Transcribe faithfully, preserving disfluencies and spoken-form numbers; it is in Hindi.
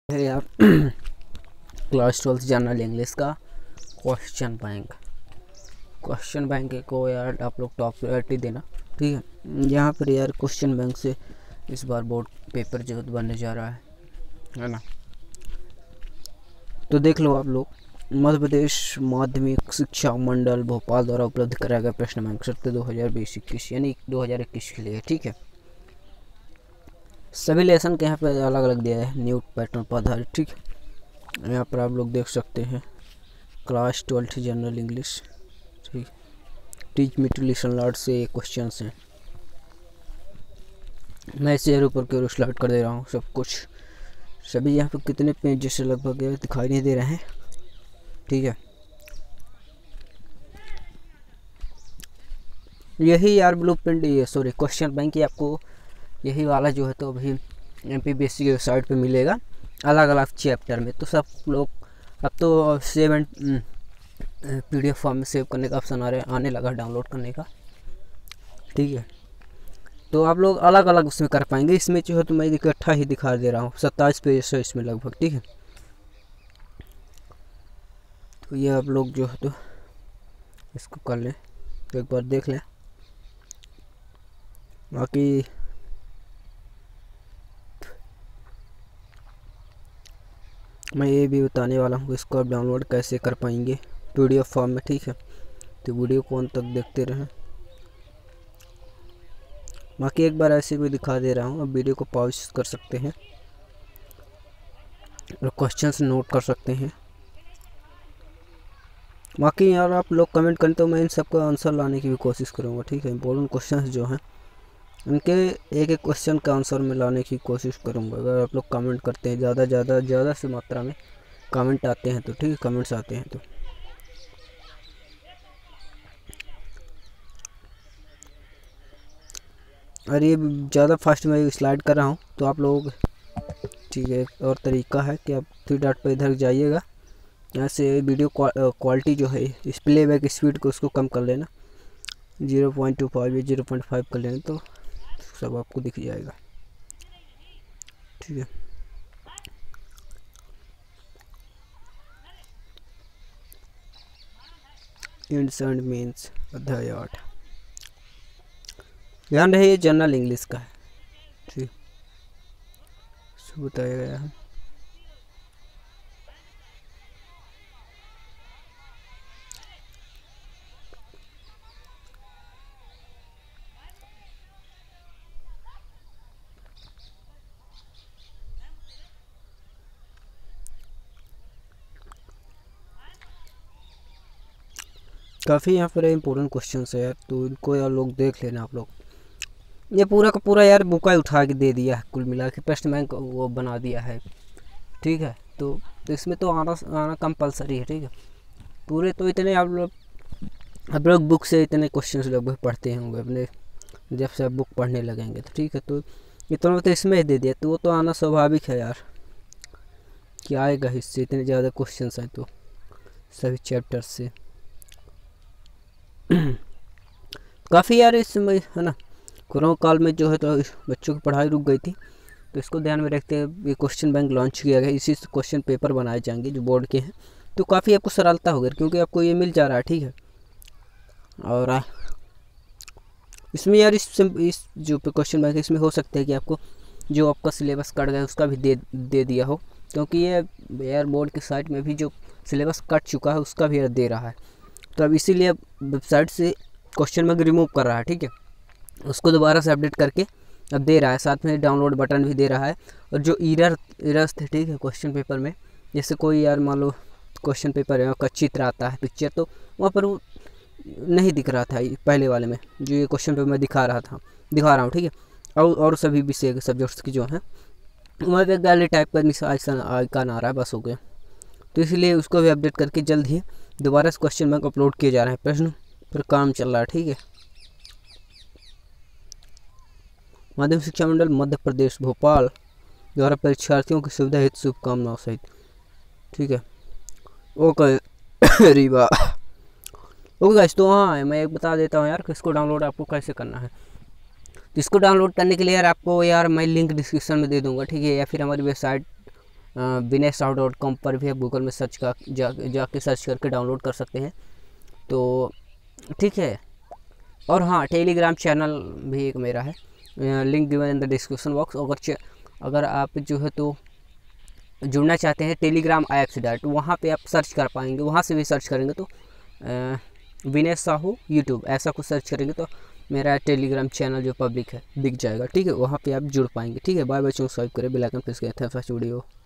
है यार क्लास ट्वेल्थ जनरल इंग्लिश का क्वेश्चन बैंक क्वेश्चन बैंक को यार आप लोग टॉप प्रायोरिटी देना, ठीक है। यहाँ पर यार क्वेश्चन बैंक से इस बार बोर्ड पेपर जो बनने जा रहा है है ना। तो देख लो आप लोग, मध्य प्रदेश माध्यमिक शिक्षा मंडल भोपाल द्वारा उपलब्ध कराया गया प्रश्न बैंक सत्र दो हज़ार बीस इक्कीस यानी दो हज़ार इक्कीस के लिए, ठीक है। सभी लेसन के यहाँ पे अलग अलग दिया है, न्यू पैटर्न पर आधारित, ठीक है। यहाँ पर आप लोग देख सकते हैं क्लास ट्वेल्थ जनरल इंग्लिश, ठीक। Teach me to listen lot से क्वेश्चन हैं। मैं इसे ऊपर की ओर स्लाइड कर दे रहा हूँ सब कुछ। सभी यहाँ पे कितने पेज जैसे लगभग दिखाई नहीं दे रहे हैं, ठीक है। यही यार ब्लू प्रिंट, ये सॉरी क्वेश्चन बैंक ही आपको यही वाला जो है तो अभी M P B S C की वेबसाइट पे मिलेगा अलग अलग चैप्टर में। तो सब लोग अब तो save and P D F form में सेव करने का ऑप्शन आ रहा आने लगा, डाउनलोड करने का, ठीक है। तो आप लोग अलग अलग उसमें कर पाएंगे। इसमें जो है तो मैं इकट्ठा ही दिखा दे रहा हूँ, सत्ताईस पेज है इसमें लगभग, ठीक है। तो ये आप लोग जो है तो इसको कर लें, तो एक बार देख लें। बाकी मैं ये भी बताने वाला हूँ इसको आप डाउनलोड कैसे कर पाएंगे पी डी एफ फॉर्म में, ठीक है। तो वीडियो को अंत तक देखते रहें। बाकी एक बार ऐसे भी दिखा दे रहा हूँ, अब वीडियो को पॉज कर सकते हैं और क्वेश्चंस नोट कर सकते हैं। बाकी यार आप लोग कमेंट करें तो मैं इन सब का आंसर लाने की भी कोशिश करूँगा, ठीक है। इंपॉर्टेंट क्वेश्चंस जो हैं उनके एक एक क्वेश्चन का आंसर में लाने की कोशिश करूँगा। अगर आप लोग कमेंट करते हैं, ज़्यादा ज़्यादा ज़्यादा से मात्रा में कमेंट आते हैं तो, ठीक है, कमेंट्स आते हैं तो। और ये ज़्यादा फास्ट में स्लाइड कर रहा हूँ तो आप लोग, ठीक है। और तरीका है कि आप थ्री डॉट पर इधर जाइएगा, यहाँ से वीडियो क्वालिटी जो है इस प्लेबैक स्पीड को उसको कम कर लेना, ज़ीरो पॉइंट टू फाइव या ज़ीरो पॉइंट फाइव कर लेना, तो सब आपको दिख जाएगा, ठीक है। इंड मीन्स अध्याय आठ, ध्यान रहे ये जनरल इंग्लिश का है, ठीक, बताया गया है। काफ़ी यहाँ पर इम्पोर्टेंट क्वेश्चन है यार, तो इनको यार लोग देख लेना आप लोग। ये पूरा का पूरा यार बुका ही उठा के दे दिया है, कुल मिला के प्रश्न बैंक वो बना दिया है, ठीक है। तो, तो इसमें तो आना आना कंपलसरी है, ठीक है। पूरे तो इतने आप लोग आप लोग बुक से इतने क्वेश्चन लगभग पढ़ते होंगे अपने, जब से आप बुक पढ़ने लगेंगे तो, ठीक है। तो इतना तो इसमें ही दे दिया, तो वो तो आना स्वाभाविक है यार, क्या आएगा इससे, इतने ज़्यादा क्वेश्चन हैं तो सभी चैप्टर से। काफ़ी यार इस समय है ना, कोरोना काल में जो है तो बच्चों की पढ़ाई रुक गई थी, तो इसको ध्यान में रखते हुए ये क्वेश्चन बैंक लॉन्च किया गया। इसी से क्वेश्चन पेपर बनाए जाएंगे जो बोर्ड के हैं, तो काफ़ी आपको सरलता होगी क्योंकि आपको ये मिल जा रहा है, ठीक है। और इसमें यार इस इस जो क्वेश्चन बैंक है इसमें हो सकता है कि आपको जो आपका सिलेबस कट गया उसका भी दे दे दिया हो, क्योंकि ये यार बोर्ड की साइट में भी जो सिलेबस कट चुका है उसका भी दे रहा है। तो अब इसीलिए वेबसाइट से क्वेश्चन बैंक रिमूव कर रहा है, ठीक है। उसको दोबारा से अपडेट करके अब दे रहा है, साथ में डाउनलोड बटन भी दे रहा है। और जो एरर एरर्स थे, ठीक है, क्वेश्चन पेपर में, जैसे कोई यार मान लो क्वेश्चन पेपर है का चित्र आता है पिक्चर, तो वहाँ पर वो नहीं दिख रहा था पहले वाले में, जो ये क्वेश्चन पेपर में दिखा रहा था दिखा रहा हूँ, ठीक है। और और सभी विषय सब्जेक्ट्स की जो है वहाँ पर गैलरी टाइप का आइकन आ रहा है, बस हो गया। तो इसलिए उसको भी अपडेट करके जल्द ही दोबारा से क्वेश्चन बैंक अपलोड किए जा रहे हैं, प्रश्न पर काम चल रहा है, ठीक है। माध्यमिक शिक्षा मंडल मध्य प्रदेश भोपाल द्वारा परीक्षार्थियों की सुविधा हेतु शुभकामनाओं सहित, ठीक है। ओके रीवा ओके गाइस, तो हाँ मैं एक बता देता हूँ यार कि इसको डाउनलोड आपको कैसे करना है। तो इसको डाउनलोड करने के लिए यार आपको यार मैं लिंक डिस्क्रिप्शन में दे दूँगा, ठीक है, या फिर हमारी website Vinay Sahu dot com पर भी आप गूगल में सर्च का जा जाके सर्च करके डाउनलोड कर सकते हैं। तो ठीक है, और हाँ टेलीग्राम चैनल भी एक मेरा है, link given in the description box. अगर अगर आप जो है तो जुड़ना चाहते हैं टेलीग्राम ऐप से डायरेक्ट, वहाँ पे आप सर्च कर पाएंगे, वहाँ से भी सर्च करेंगे तो विनय साहू यूट्यूब ऐसा कुछ सर्च करेंगे तो मेरा टेलीग्राम चैनल जो पब्लिक है दिख जाएगा। ठीक है, वहाँ पे आप जुड़ पाएंगे। ठीक है, बाय बाय, सब्सक्राइब करें, बेल आइकन प्रेस करें। Thanks for video.